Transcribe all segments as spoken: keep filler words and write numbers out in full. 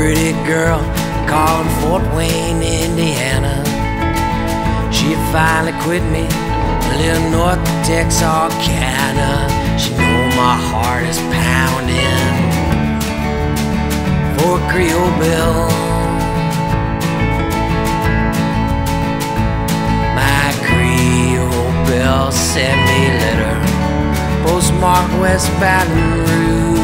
pretty girl called Fort Wayne, Indiana. She finally quit me, a little north of Texarkana. She know my heart is pounding for a Creole Belle. My Creole Belle sent me a letter, postmarked West Baton Rouge.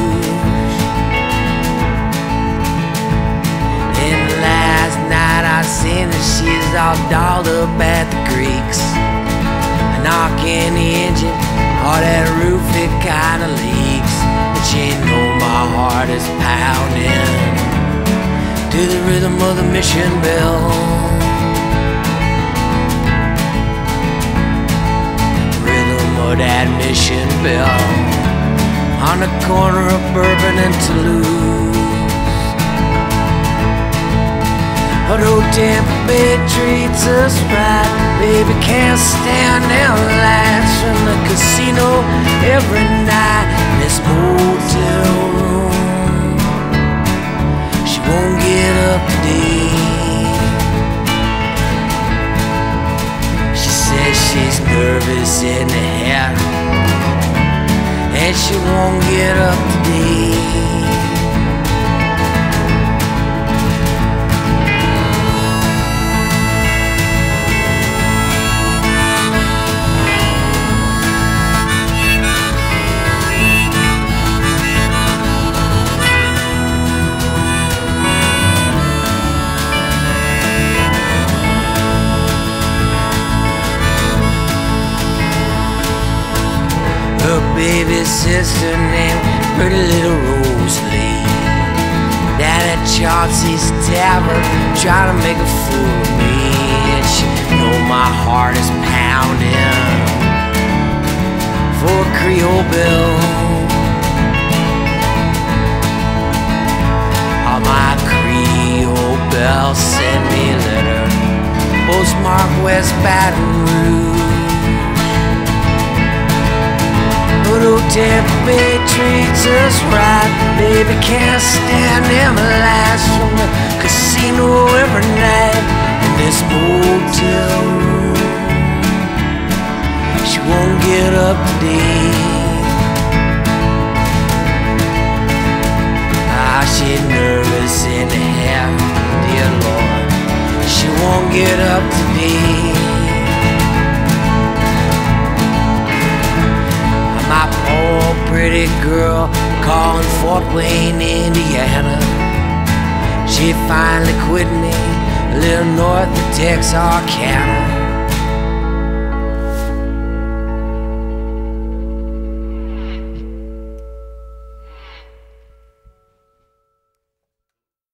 And last night I seen that she's all dolled up at the creeks. I knock in the engine, all that roof it kinda leaks. But she know my heart is pounding to the rhythm of the mission bell. Rhythm of that mission bell on the corner of Bourbon and Toulouse. Although Tampa Bay treats us right, baby can't stand them lights from the casino every night in this motel room. She won't get up today. She says she's nervous in the head, and she won't get up today. Her baby sister named Pretty Little Rosalie, down at Chauncey's Tavern, trying to make a fool of me. And she know my heart is pounding for a Creole Belle. Oh, my Creole Belle sent me a letter, postmarked West Baton Rouge. But old Tampa Bay treats us right, baby can't stand them lights from the casino every night in this motel room. She won't get up today. Ah, she's nervous in the head, dear Lord. She won't get up today. My poor pretty girl calling Fort Wayne, Indiana. She finally quit me a little north of Texarkana.